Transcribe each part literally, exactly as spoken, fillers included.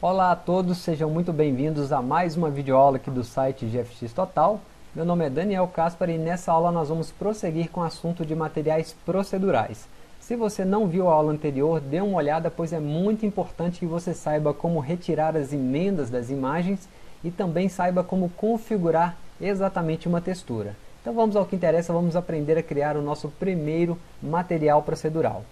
Olá a todos, sejam muito bem-vindos a mais uma videoaula aqui do site G F X Total. Meu nome é Daniel Caspar e nessa aula nós vamos prosseguir com o assunto de materiais procedurais. Se você não viu a aula anterior, dê uma olhada, pois é muito importante que você saiba como retirar as emendas das imagens e também saiba como configurar exatamente uma textura. Então vamos ao que interessa, vamos aprender a criar o nosso primeiro material procedural.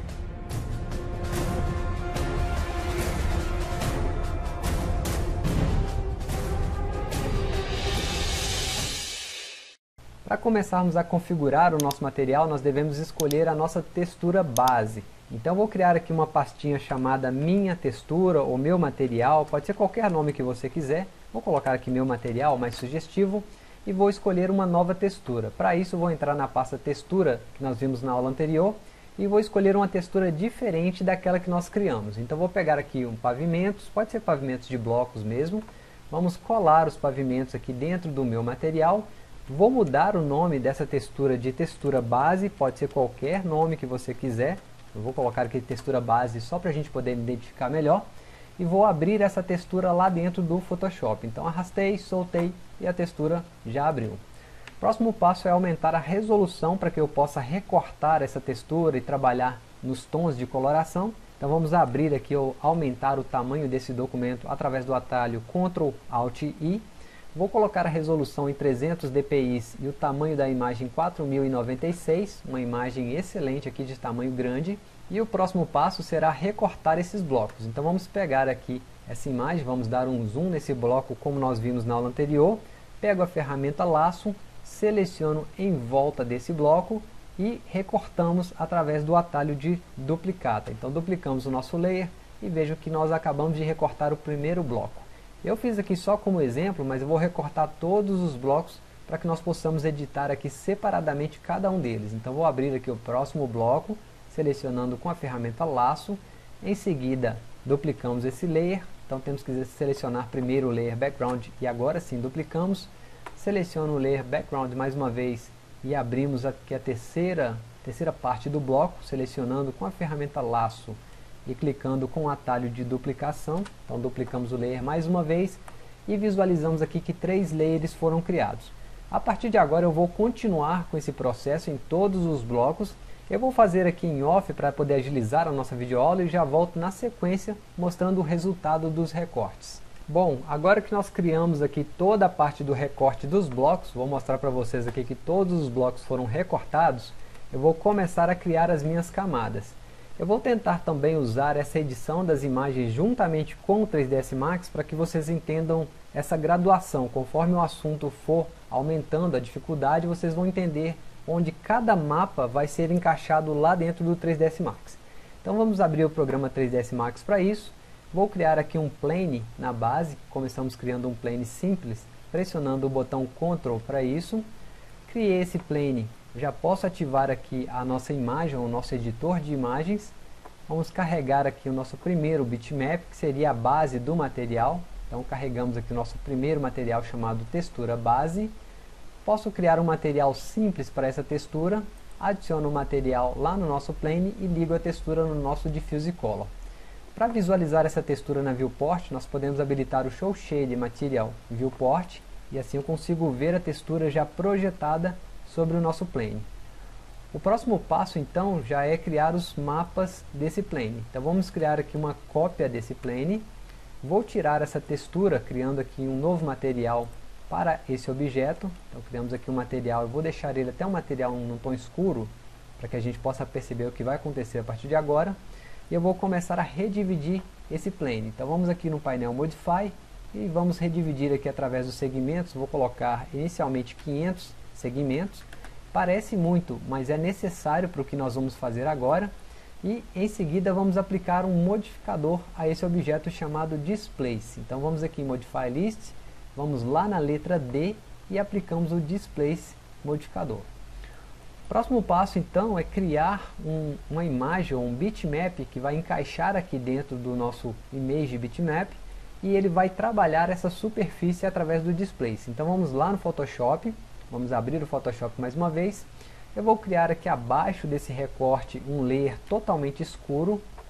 Para começarmos a configurar o nosso material, nós devemos escolher a nossa textura base. Então vou criar aqui uma pastinha chamada Minha Textura ou Meu Material, pode ser qualquer nome que você quiser. Vou colocar aqui Meu Material, mais sugestivo, e vou escolher uma nova textura. Para isso vou entrar na pasta Textura, que nós vimos na aula anterior, e vou escolher uma textura diferente daquela que nós criamos. Então vou pegar aqui um pavimentos, pode ser pavimentos de blocos mesmo. Vamos colar os pavimentos aqui dentro do meu material. Vou mudar o nome dessa textura de textura base, pode ser qualquer nome que você quiser. Eu vou colocar aqui textura base só para a gente poder identificar melhor. E vou abrir essa textura lá dentro do Photoshop. Então arrastei, soltei e a textura já abriu. Próximo passo é aumentar a resolução para que eu possa recortar essa textura e trabalhar nos tons de coloração. Então vamos abrir aqui ou aumentar o tamanho desse documento através do atalho control alt I. Vou colocar a resolução em trezentos dpi e o tamanho da imagem quatro mil e noventa e seis, uma imagem excelente aqui de tamanho grande. E o próximo passo será recortar esses blocos. Então vamos pegar aqui essa imagem, vamos dar um zoom nesse bloco como nós vimos na aula anterior. Pego a ferramenta laço, seleciono em volta desse bloco e recortamos através do atalho de duplicata. Então duplicamos o nosso layer e vejo que nós acabamos de recortar o primeiro bloco. Eu fiz aqui só como exemplo, mas eu vou recortar todos os blocos para que nós possamos editar aqui separadamente cada um deles. Então vou abrir aqui o próximo bloco, selecionando com a ferramenta laço. Em seguida duplicamos esse layer, então temos que selecionar primeiro o layer background e agora sim duplicamos. Seleciono o layer background mais uma vez e abrimos aqui a terceira, terceira parte do bloco, selecionando com a ferramenta laço e clicando com o atalho de duplicação. Então duplicamos o layer mais uma vez e visualizamos aqui que três layers foram criados. A partir de agora eu vou continuar com esse processo em todos os blocos. Eu vou fazer aqui em off para poder agilizar a nossa videoaula e já volto na sequência mostrando o resultado dos recortes. Bom, agora que nós criamos aqui toda a parte do recorte dos blocos, vou mostrar para vocês aqui que todos os blocos foram recortados, eu vou começar a criar as minhas camadas. Eu vou tentar também usar essa edição das imagens juntamente com o três D S Max para que vocês entendam essa graduação. Conforme o assunto for aumentando a dificuldade, vocês vão entender onde cada mapa vai ser encaixado lá dentro do três D S Max. Então vamos abrir o programa três D S Max para isso. Vou criar aqui um plane na base. Começamos criando um plane simples, pressionando o botão control para isso. Criei esse plane. Já posso ativar aqui a nossa imagem, o nosso editor de imagens. Vamos carregar aqui o nosso primeiro bitmap, que seria a base do material. Então carregamos aqui o nosso primeiro material chamado textura base. Posso criar um material simples para essa textura. Adiciono o material lá no nosso plane e ligo a textura no nosso Diffuse Color. Para visualizar essa textura na Viewport, nós podemos habilitar o Show Shade Material Viewport. E assim eu consigo ver a textura já projetada sobre o nosso plane. O próximo passo então já é criar os mapas desse plane. Então vamos criar aqui uma cópia desse plane. Vou tirar essa textura, criando aqui um novo material para esse objeto. Então criamos aqui um material, eu vou deixar ele até um material num tom escuro, para que a gente possa perceber o que vai acontecer a partir de agora. E eu vou começar a redividir esse plane. Então vamos aqui no painel Modify e vamos redividir aqui através dos segmentos. Vou colocar inicialmente quinhentos segmentos. Parece muito, mas é necessário para o que nós vamos fazer agora. E em seguida vamos aplicar um modificador a esse objeto chamado Displace. Então vamos aqui em Modify List, vamos lá na letra D e aplicamos o Displace modificador. Próximo passo então é criar um, uma imagem ou um bitmap que vai encaixar aqui dentro do nosso Image Bitmap e ele vai trabalhar essa superfície através do Displace. Então vamos lá no Photoshop. Vamos abrir o Photoshop mais uma vez. Eu vou criar aqui abaixo desse recorte um layer totalmente escuro.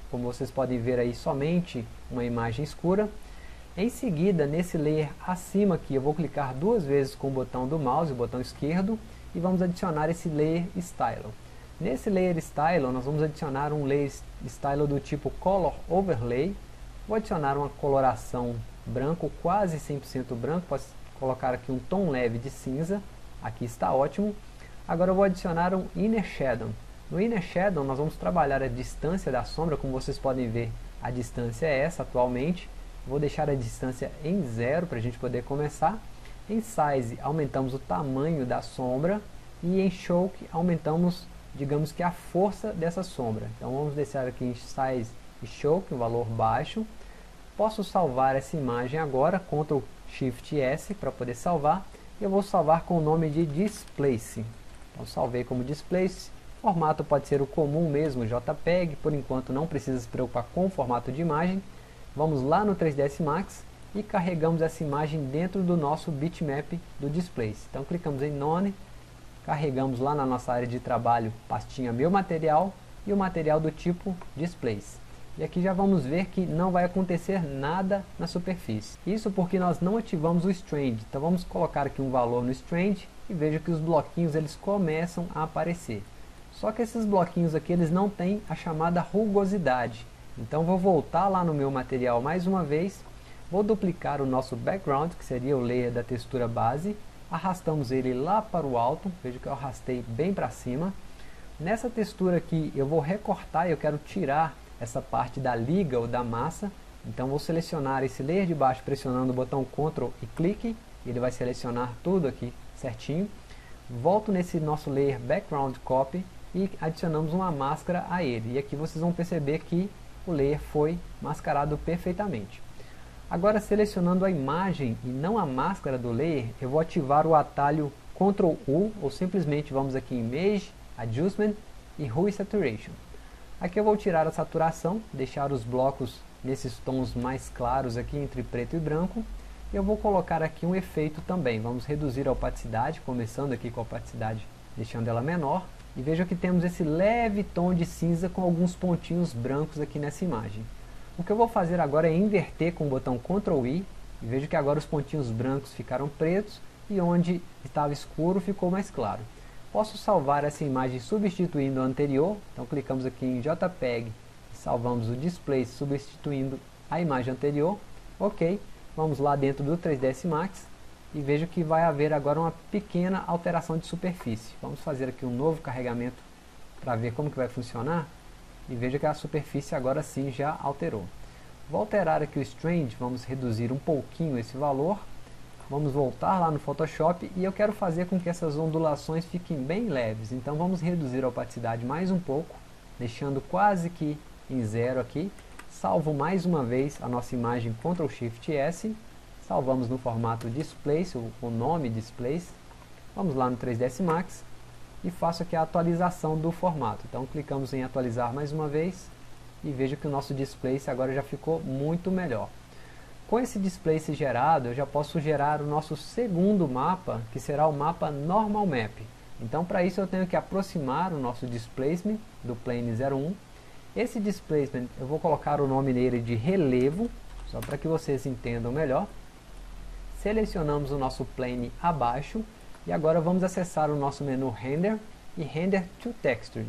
como vocês podem ver aí, somente uma imagem escura. Em seguida, nesse layer acima aqui, eu vou clicar duas vezes com o botão do mouse, o botão esquerdo, e vamos adicionar esse layer Stylo. Nesse layer Stylo, nós vamos adicionar um layer Stylo do tipo Color Overlay. Vou adicionar uma coloração branco, quase cem por cento branco, posso colocar aqui um tom leve de cinza, aqui está ótimo. Agora eu vou adicionar um Inner Shadow. No Inner Shadow nós vamos trabalhar a distância da sombra, como vocês podem ver, a distância é essa atualmente. Vou deixar a distância em zero para a gente poder começar. Em Size aumentamos o tamanho da sombra e em Choke aumentamos, digamos que a força dessa sombra. Então vamos deixar aqui em Size e Choke, um valor baixo. Posso salvar essa imagem agora, control shift S para poder salvar. Eu vou salvar com o nome de Displace. Então salvei como Displace. O formato pode ser o comum mesmo, JPEG, por enquanto não precisa se preocupar com o formato de imagem. Vamos lá no três ds Max e carregamos essa imagem dentro do nosso bitmap do Displace. Então clicamos em None, carregamos lá na nossa área de trabalho pastinha Meu Material e o material do tipo Displace. E aqui já vamos ver que não vai acontecer nada na superfície. Isso porque nós não ativamos o Strand. Então vamos colocar aqui um valor no Strand e veja que os bloquinhos eles começam a aparecer. Só que esses bloquinhos aqui eles não têm a chamada rugosidade. Então vou voltar lá no meu material mais uma vez, vou duplicar o nosso background, que seria o layer da textura base, arrastamos ele lá para o alto, veja que eu arrastei bem para cima. Nessa textura aqui eu vou recortar, eu quero tirar essa parte da liga ou da massa, então vou selecionar esse layer de baixo pressionando o botão Ctrl e clique, ele vai selecionar tudo aqui certinho. Volto nesse nosso layer Background Copy e adicionamos uma máscara a ele, e aqui vocês vão perceber que o layer foi mascarado perfeitamente. Agora selecionando a imagem e não a máscara do layer, eu vou ativar o atalho control U, ou simplesmente vamos aqui em Image, Adjustment e Hue Saturation. Aqui eu vou tirar a saturação, deixar os blocos nesses tons mais claros aqui entre preto e branco. E eu vou colocar aqui um efeito também, vamos reduzir a opacidade, começando aqui com a opacidade, deixando ela menor. E veja que temos esse leve tom de cinza com alguns pontinhos brancos aqui nessa imagem. O que eu vou fazer agora é inverter com o botão control I, e veja que agora os pontinhos brancos ficaram pretos, e onde estava escuro ficou mais claro. Posso salvar essa imagem substituindo a anterior, então clicamos aqui em JPEG, e salvamos o display substituindo a imagem anterior. Ok, vamos lá dentro do três ds Max, e veja que vai haver agora uma pequena alteração de superfície. Vamos fazer aqui um novo carregamento para ver como que vai funcionar. E veja que a superfície agora sim já alterou. Vou alterar aqui o Strand, vamos reduzir um pouquinho esse valor. Vamos voltar lá no Photoshop e eu quero fazer com que essas ondulações fiquem bem leves. Então vamos reduzir a opacidade mais um pouco, deixando quase que em zero aqui. Salvo mais uma vez a nossa imagem control shift S. Salvamos no formato Displace, o nome Displace. Vamos lá no três ds Max e faço aqui a atualização do formato. Então clicamos em atualizar mais uma vez e veja que o nosso Displace agora já ficou muito melhor. Com esse Displace gerado, eu já posso gerar o nosso segundo mapa, que será o mapa Normal Map. Então para isso eu tenho que aproximar o nosso Displacement do Plane zero um. Esse Displacement eu vou colocar o nome nele de Relevo, só para que vocês entendam melhor. Selecionamos o nosso plane abaixo e agora vamos acessar o nosso menu Render e Render to Texture.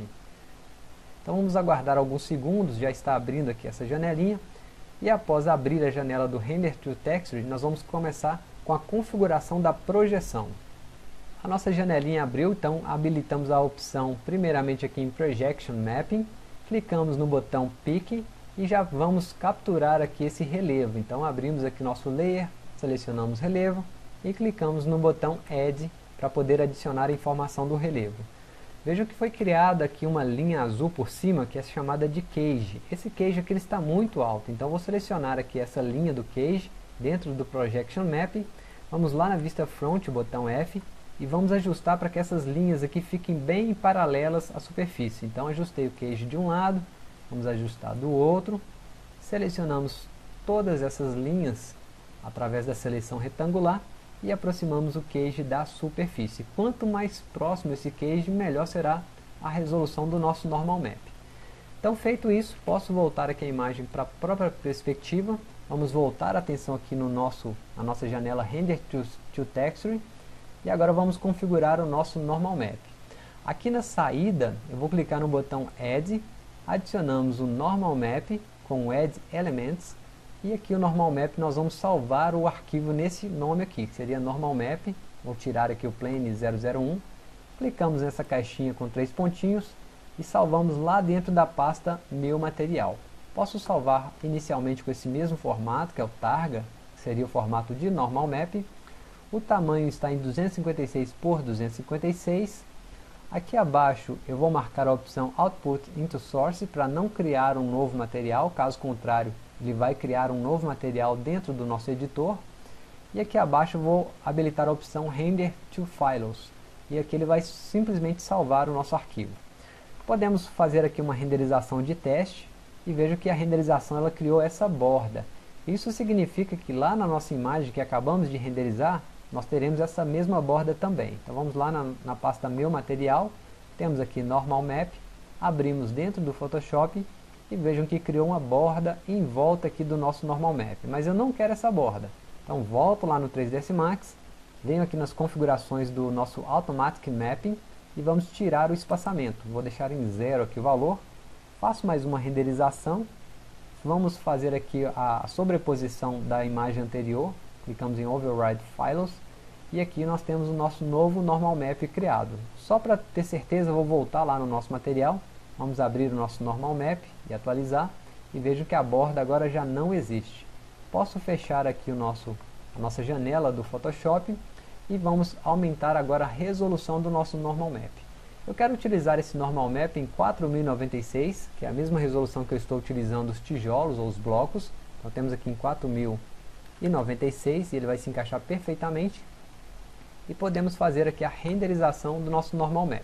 Então vamos aguardar alguns segundos, já está abrindo aqui essa janelinha. E após abrir a janela do Render to Texture, nós vamos começar com a configuração da projeção. A nossa janelinha abriu, então habilitamos a opção primeiramente aqui em Projection Mapping. Clicamos no botão Pick e já vamos capturar aqui esse relevo. Então abrimos aqui nosso Layer, selecionamos relevo e clicamos no botão Add para poder adicionar a informação do relevo. Veja que foi criada aqui uma linha azul por cima que é chamada de Cage. Esse Cage aqui ele está muito alto, então vou selecionar aqui essa linha do Cage dentro do Projection Mapping. Vamos lá na vista Front, botão F, e vamos ajustar para que essas linhas aqui fiquem bem paralelas à superfície. Então ajustei o Cage de um lado, vamos ajustar do outro, selecionamos todas essas linhas através da seleção retangular e aproximamos o Cage da superfície. Quanto mais próximo esse Cage, melhor será a resolução do nosso Normal Map. Então, feito isso, posso voltar aqui a imagem para a própria perspectiva. Vamos voltar a atenção aqui no nosso, a nossa janela Render to, to Texture. E agora vamos configurar o nosso Normal Map. Aqui na saída, eu vou clicar no botão Add, adicionamos o Normal Map com o Add Elements. E aqui o Normal Map nós vamos salvar o arquivo nesse nome aqui, que seria Normal Map. Vou tirar aqui o Plane zero zero um. Clicamos nessa caixinha com três pontinhos e salvamos lá dentro da pasta Meu Material. Posso salvar inicialmente com esse mesmo formato, que é o Targa, que seria o formato de Normal Map. O tamanho está em duzentos e cinquenta e seis por duzentos e cinquenta e seis. Aqui abaixo eu vou marcar a opção Output into Source para não criar um novo material, caso contrário ele vai criar um novo material dentro do nosso editor. E aqui abaixo eu vou habilitar a opção Render to Files. E aqui ele vai simplesmente salvar o nosso arquivo. Podemos fazer aqui uma renderização de teste. E vejo que a renderização ela criou essa borda. Isso significa que lá na nossa imagem que acabamos de renderizar, nós teremos essa mesma borda também. Então vamos lá na, na pasta Meu Material. Temos aqui Normal Map. Abrimos dentro do Photoshop. E vejam que criou uma borda em volta aqui do nosso Normal Map. Mas eu não quero essa borda. Então volto lá no três ds Max. Venho aqui nas configurações do nosso Automatic Mapping. E vamos tirar o espaçamento. Vou deixar em zero aqui o valor. Faço mais uma renderização. Vamos fazer aqui a sobreposição da imagem anterior. Clicamos em Override Files. E aqui nós temos o nosso novo Normal Map criado. Só para ter certeza, eu vou voltar lá no nosso material. Vamos abrir o nosso Normal Map e atualizar. E vejo que a borda agora já não existe. Posso fechar aqui o nosso, a nossa janela do Photoshop. E vamos aumentar agora a resolução do nosso Normal Map. Eu quero utilizar esse Normal Map em quatro mil e noventa e seis, que é a mesma resolução que eu estou utilizando os tijolos ou os blocos. Então temos aqui em quatro mil e noventa e seis e ele vai se encaixar perfeitamente. E podemos fazer aqui a renderização do nosso Normal Map.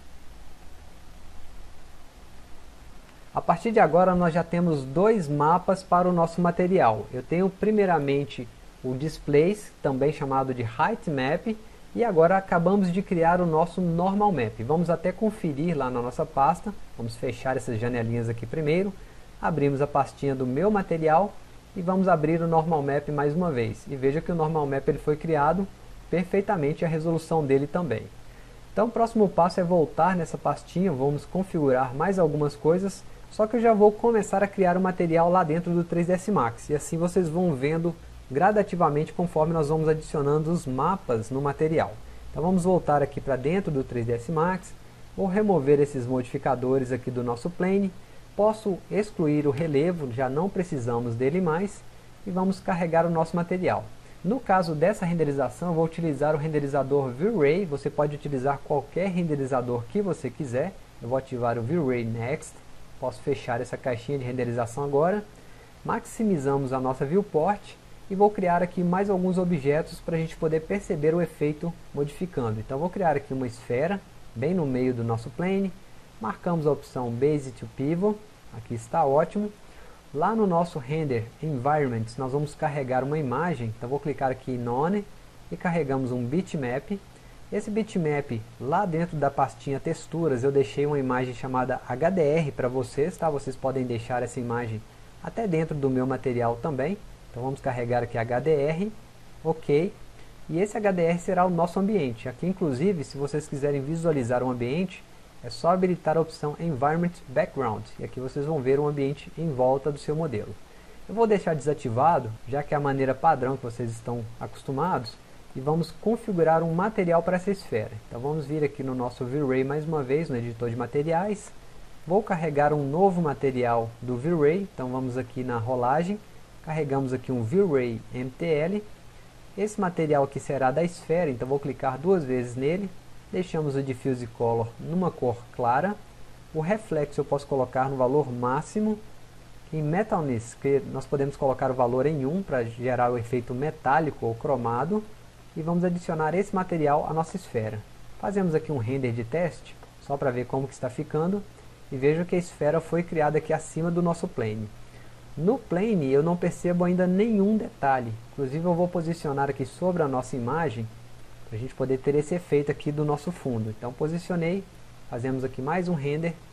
A partir de agora nós já temos dois mapas para o nosso material. Eu tenho primeiramente o Displays, também chamado de Height Map. E agora acabamos de criar o nosso Normal Map. Vamos até conferir lá na nossa pasta. Vamos fechar essas janelinhas aqui primeiro. Abrimos a pastinha do Meu Material. E vamos abrir o Normal Map mais uma vez. E veja que o Normal Map ele foi criado perfeitamente, a resolução dele também. Então o próximo passo é voltar nessa pastinha. Vamos configurar mais algumas coisas. Só que eu já vou começar a criar o material lá dentro do três ds Max. E assim vocês vão vendo gradativamente conforme nós vamos adicionando os mapas no material. Então vamos voltar aqui para dentro do três ds Max. Vou remover esses modificadores aqui do nosso plane. Posso excluir o relevo, já não precisamos dele mais. E vamos carregar o nosso material. No caso dessa renderização, eu vou utilizar o renderizador V-Ray. Você pode utilizar qualquer renderizador que você quiser. Eu vou ativar o V-Ray Next. Posso fechar essa caixinha de renderização agora. Maximizamos a nossa viewport. E vou criar aqui mais alguns objetos para a gente poder perceber o efeito modificando. Então vou criar aqui uma esfera, bem no meio do nosso plane. Marcamos a opção Base to Pivot. Aqui está ótimo. Lá no nosso Render Environment, nós vamos carregar uma imagem. Então vou clicar aqui em None e carregamos um bitmap. Esse bitmap, lá dentro da pastinha Texturas, eu deixei uma imagem chamada H D R para vocês, tá? Vocês podem deixar essa imagem até dentro do meu material também. Então vamos carregar aqui H D R, ok. E esse H D R será o nosso ambiente. Aqui inclusive, se vocês quiserem visualizar um ambiente, é só habilitar a opção Environment Background. E aqui vocês vão ver um ambiente em volta do seu modelo. Eu vou deixar desativado, já que é a maneira padrão que vocês estão acostumados. E vamos configurar um material para essa esfera. Então vamos vir aqui no nosso V-Ray mais uma vez, no editor de materiais. Vou carregar um novo material do V-Ray. Então vamos aqui na rolagem. Carregamos aqui um V-Ray M T L. Esse material aqui será da esfera, então vou clicar duas vezes nele. Deixamos o Diffuse Color numa cor clara. O reflexo eu posso colocar no valor máximo. Em Metalness, que nós podemos colocar o valor em um para gerar o efeito metálico ou cromado. E vamos adicionar esse material à nossa esfera. Fazemos aqui um render de teste, só para ver como que está ficando. E vejo que a esfera foi criada aqui acima do nosso plane. No plane eu não percebo ainda nenhum detalhe. Inclusive eu vou posicionar aqui sobre a nossa imagem, para a gente poder ter esse efeito aqui do nosso fundo. Então posicionei, fazemos aqui mais um render.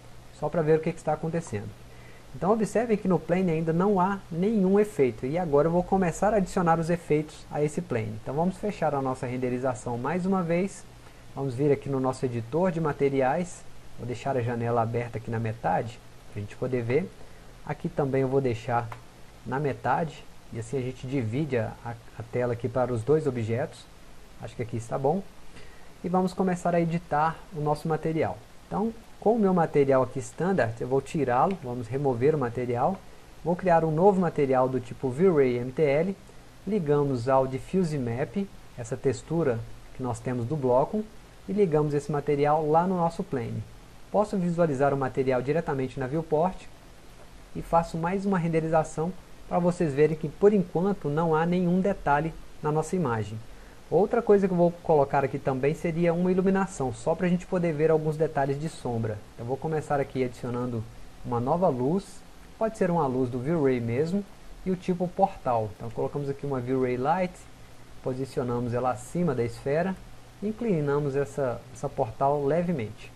só para ver o que, que está acontecendo. Então observem que no plane ainda não há nenhum efeito, e agora eu vou começar a adicionar os efeitos a esse plane. Então vamos fechar a nossa renderização mais uma vez, vamos vir aqui no nosso editor de materiais, vou deixar a janela aberta aqui na metade, para a gente poder ver. Aqui também eu vou deixar na metade, e assim a gente divide a, a, a tela aqui para os dois objetos. Acho que aqui está bom. E vamos começar a editar o nosso material. Então, com o meu material aqui standard, eu vou tirá-lo, vamos remover o material. Vou criar um novo material do tipo V-Ray M T L. Ligamos ao Diffuse Map, essa textura que nós temos do bloco, e ligamos esse material lá no nosso plane. Posso visualizar o material diretamente na viewport e faço mais uma renderização para vocês verem que por enquanto não há nenhum detalhe na nossa imagem. Outra coisa que eu vou colocar aqui também seria uma iluminação, só para a gente poder ver alguns detalhes de sombra. Então vou começar aqui adicionando uma nova luz, pode ser uma luz do V-Ray mesmo, e o tipo portal. Então colocamos aqui uma V-Ray Light, posicionamos ela acima da esfera, e inclinamos essa, essa portal levemente.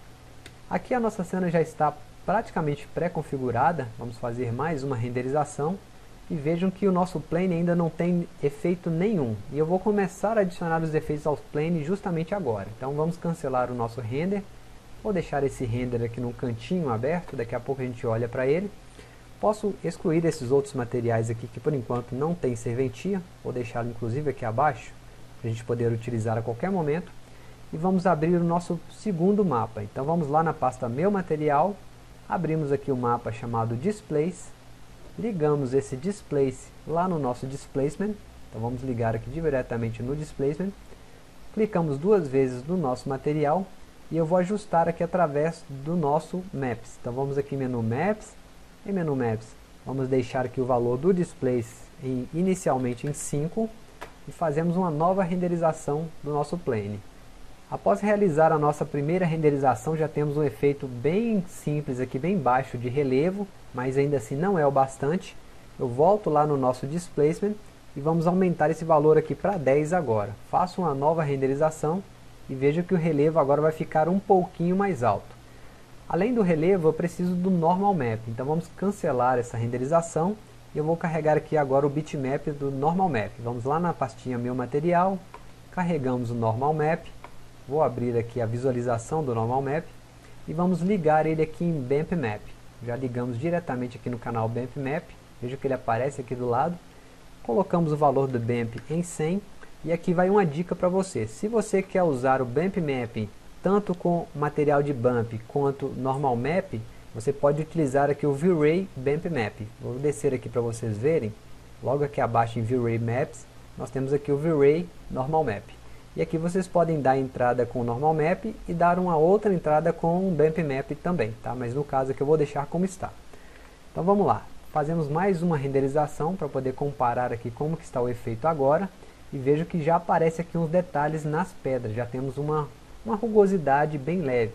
Aqui a nossa cena já está praticamente pré-configurada, vamos fazer mais uma renderização. E vejam que o nosso plane ainda não tem efeito nenhum. E eu vou começar a adicionar os efeitos aos plane justamente agora. Então vamos cancelar o nosso render. Vou deixar esse render aqui no cantinho aberto, daqui a pouco a gente olha para ele. Posso excluir esses outros materiais aqui que por enquanto não tem serventia. Vou deixá-lo inclusive aqui abaixo, para a gente poder utilizar a qualquer momento. E vamos abrir o nosso segundo mapa. Então vamos lá na pasta Meu Material. Abrimos aqui o mapa chamado Displace. Ligamos esse Displace lá no nosso Displacement. Então vamos ligar aqui diretamente no Displacement. Clicamos duas vezes no nosso material. E eu vou ajustar aqui através do nosso Maps. Então vamos aqui em menu Maps. Em menu Maps vamos deixar aqui o valor do Displace em, inicialmente em cinco. E fazemos uma nova renderização do nosso plane. Após realizar a nossa primeira renderização, já temos um efeito bem simples aqui, bem baixo de relevo, mas ainda assim não é o bastante. Eu volto lá no nosso Displacement e vamos aumentar esse valor aqui para dez agora. Faço uma nova renderização e vejo que o relevo agora vai ficar um pouquinho mais alto. Além do relevo, eu preciso do Normal Map, então vamos cancelar essa renderização e eu vou carregar aqui agora o bitmap do Normal Map. Vamos lá na pastinha Meu Material, carregamos o Normal Map. Vou abrir aqui a visualização do Normal Map e vamos ligar ele aqui em Bump Map. Já ligamos diretamente aqui no canal Bump Map, veja que ele aparece aqui do lado. Colocamos o valor do Bump em cem e aqui vai uma dica para você. Se você quer usar o Bump Map tanto com material de Bump quanto Normal Map, você pode utilizar aqui o V-Ray Bump Map. Vou descer aqui para vocês verem. Logo aqui abaixo em V-Ray Maps, nós temos aqui o V-Ray Normal Map. E aqui vocês podem dar entrada com o Normal Map e dar uma outra entrada com o Bump Map também, tá? Mas no caso aqui eu vou deixar como está. Então vamos lá, fazemos mais uma renderização para poder comparar aqui como que está o efeito agora. E vejo que já aparece aqui uns detalhes nas pedras, já temos uma, uma rugosidade bem leve.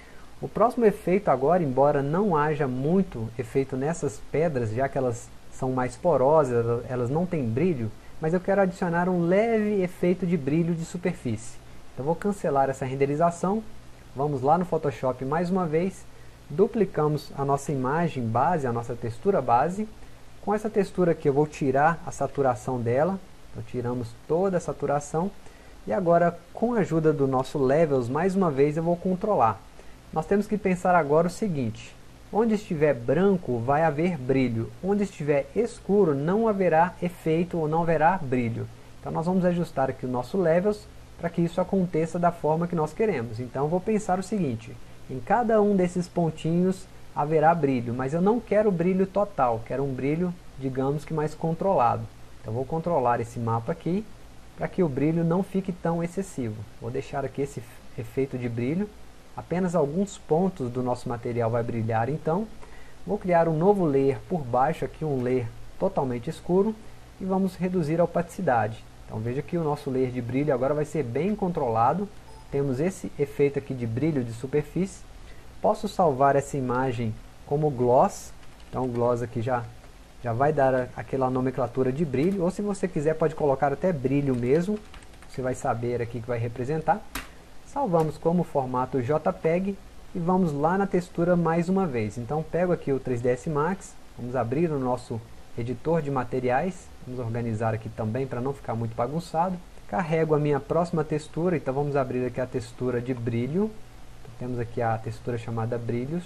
O próximo efeito agora, embora não haja muito efeito nessas pedras, já que elas são mais porosas, elas não têm brilho, mas eu quero adicionar um leve efeito de brilho de superfície. Então vou cancelar essa renderização, vamos lá no Photoshop mais uma vez, duplicamos a nossa imagem base, a nossa textura base. Com essa textura aqui eu vou tirar a saturação dela, então tiramos toda a saturação. E agora com a ajuda do nosso Levels, mais uma vez eu vou controlar. Nós temos que pensar agora o seguinte: onde estiver branco vai haver brilho, onde estiver escuro não haverá efeito ou não haverá brilho. Então nós vamos ajustar aqui o nosso Levels para que isso aconteça da forma que nós queremos. Então eu vou pensar o seguinte: em cada um desses pontinhos haverá brilho, mas eu não quero brilho total, quero um brilho, digamos que mais controlado. Então vou controlar esse mapa aqui para que o brilho não fique tão excessivo. Vou deixar aqui esse efeito de brilho. Apenas alguns pontos do nosso material vai brilhar então. Vou criar um novo layer por baixo, aqui um layer totalmente escuro. E vamos reduzir a opacidade. Então veja que o nosso layer de brilho agora vai ser bem controlado. Temos esse efeito aqui de brilho de superfície. Posso salvar essa imagem como gloss. Então o gloss aqui já, já vai dar aquela nomenclatura de brilho. Ou se você quiser pode colocar até brilho mesmo. Você vai saber aqui que vai representar. Salvamos como formato JPEG e vamos lá na textura mais uma vez. Então pego aqui o três D S Max, vamos abrir o nosso editor de materiais, vamos organizar aqui também para não ficar muito bagunçado. Carrego a minha próxima textura, então vamos abrir aqui a textura de brilho. Então, temos aqui a textura chamada brilhos.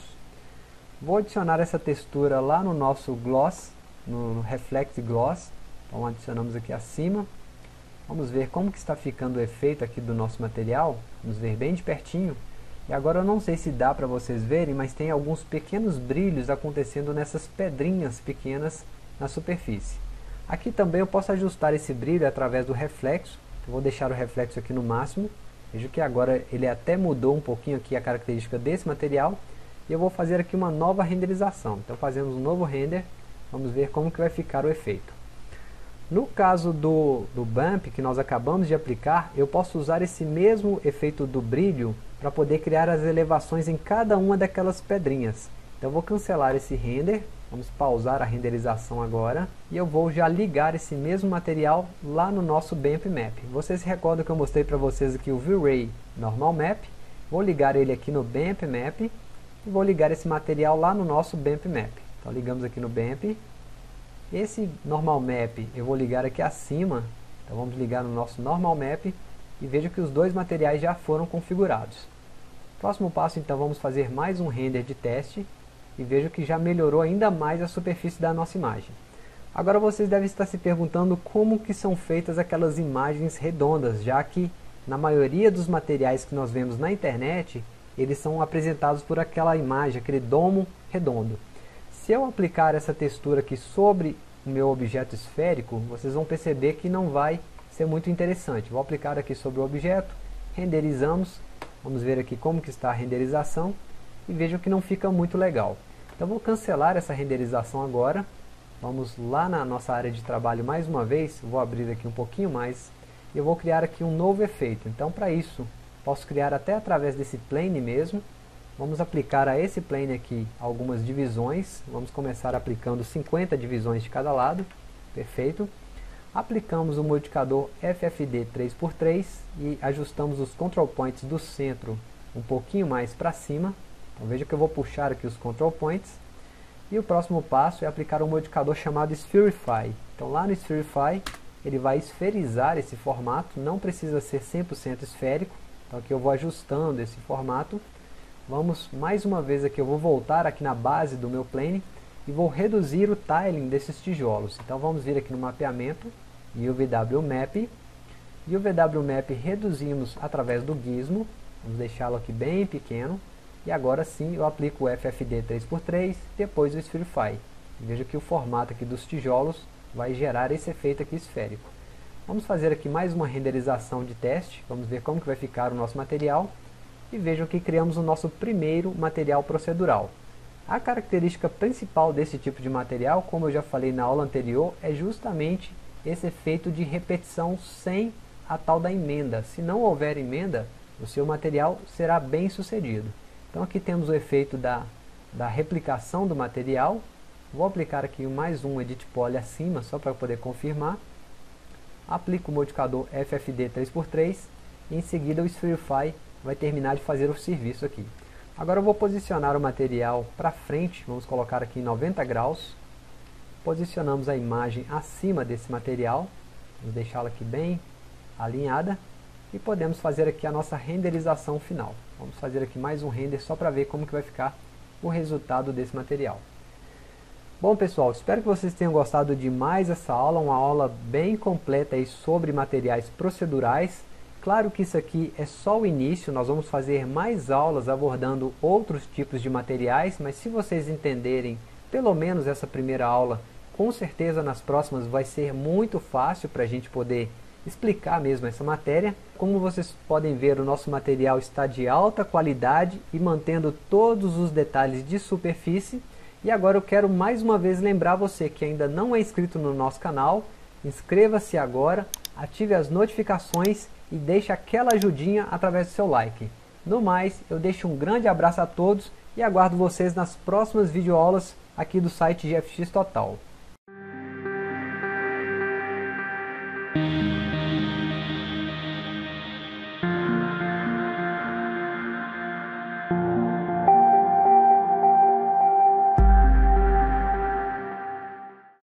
Vou adicionar essa textura lá no nosso gloss, no Reflect Gloss. Então adicionamos aqui acima. Vamos ver como que está ficando o efeito aqui do nosso material. Vamos ver bem de pertinho. E agora eu não sei se dá para vocês verem, mas tem alguns pequenos brilhos acontecendo nessas pedrinhas pequenas na superfície. Aqui também eu posso ajustar esse brilho através do reflexo. Eu vou deixar o reflexo aqui no máximo. Veja que agora ele até mudou um pouquinho aqui a característica desse material. E eu vou fazer aqui uma nova renderização. Então fazemos um novo render. Vamos ver como que vai ficar o efeito. No caso do, do Bump que nós acabamos de aplicar, eu posso usar esse mesmo efeito do brilho para poder criar as elevações em cada uma daquelas pedrinhas. Então eu vou cancelar esse render, vamos pausar a renderização agora, e eu vou já ligar esse mesmo material lá no nosso Bump Map. Vocês se recordam que eu mostrei para vocês aqui o V-Ray Normal Map, vou ligar ele aqui no Bump Map, e vou ligar esse material lá no nosso Bump Map. Então ligamos aqui no Bump. Esse Normal Map eu vou ligar aqui acima, então vamos ligar no nosso Normal Map e veja que os dois materiais já foram configurados. Próximo passo, então, vamos fazer mais um render de teste e veja que já melhorou ainda mais a superfície da nossa imagem. Agora vocês devem estar se perguntando como que são feitas aquelas imagens redondas, já que na maioria dos materiais que nós vemos na internet, eles são apresentados por aquela imagem, aquele domo redondo. Se eu aplicar essa textura aqui sobre o meu objeto esférico, vocês vão perceber que não vai ser muito interessante. Vou aplicar aqui sobre o objeto, renderizamos, vamos ver aqui como que está a renderização e vejam que não fica muito legal. Então vou cancelar essa renderização agora, vamos lá na nossa área de trabalho mais uma vez, vou abrir aqui um pouquinho mais e eu vou criar aqui um novo efeito. Então para isso, posso criar até através desse plane mesmo. Vamos aplicar a esse plane aqui algumas divisões. Vamos começar aplicando cinquenta divisões de cada lado. Perfeito. Aplicamos o modificador F F D três por três e ajustamos os control points do centro um pouquinho mais para cima. Então veja que eu vou puxar aqui os control points. E o próximo passo é aplicar um modificador chamado Spherify. Então lá no Spherify ele vai esferizar esse formato. Não precisa ser cem por cento esférico. Então aqui eu vou ajustando esse formato. Vamos mais uma vez aqui, eu vou voltar aqui na base do meu plane e vou reduzir o tiling desses tijolos. Então vamos vir aqui no mapeamento e o V W Map. E o V W Map reduzimos através do gizmo, vamos deixá-lo aqui bem pequeno. E agora sim eu aplico o F F D três por três, depois o Spherify. E veja que o formato aqui dos tijolos vai gerar esse efeito aqui esférico. Vamos fazer aqui mais uma renderização de teste, vamos ver como que vai ficar o nosso material. E vejam que criamos o nosso primeiro material procedural. A característica principal desse tipo de material, como eu já falei na aula anterior, é justamente esse efeito de repetição sem a tal da emenda. Se não houver emenda, o seu material será bem sucedido. Então aqui temos o efeito da, da replicação do material. Vou aplicar aqui mais um Edit Poly acima, só para poder confirmar. Aplico o modificador F F D três por três e em seguida o Spherify vai terminar de fazer o serviço aqui. Agora eu vou posicionar o material para frente, vamos colocar aqui em noventa graus. Posicionamos a imagem acima desse material, vamos deixá-la aqui bem alinhada. E podemos fazer aqui a nossa renderização final. Vamos fazer aqui mais um render só para ver como que vai ficar o resultado desse material. Bom pessoal, espero que vocês tenham gostado de mais essa aula, uma aula bem completa aí sobre materiais procedurais. Claro que isso aqui é só o início, nós vamos fazer mais aulas abordando outros tipos de materiais, mas se vocês entenderem pelo menos essa primeira aula, com certeza nas próximas vai ser muito fácil para a gente poder explicar mesmo essa matéria. Como vocês podem ver, o nosso material está de alta qualidade e mantendo todos os detalhes de superfície. E agora eu quero mais uma vez lembrar você que ainda não é inscrito no nosso canal, inscreva-se agora, ative as notificações e deixe aquela ajudinha através do seu like. No mais, eu deixo um grande abraço a todos e aguardo vocês nas próximas videoaulas aqui do site G F X Total.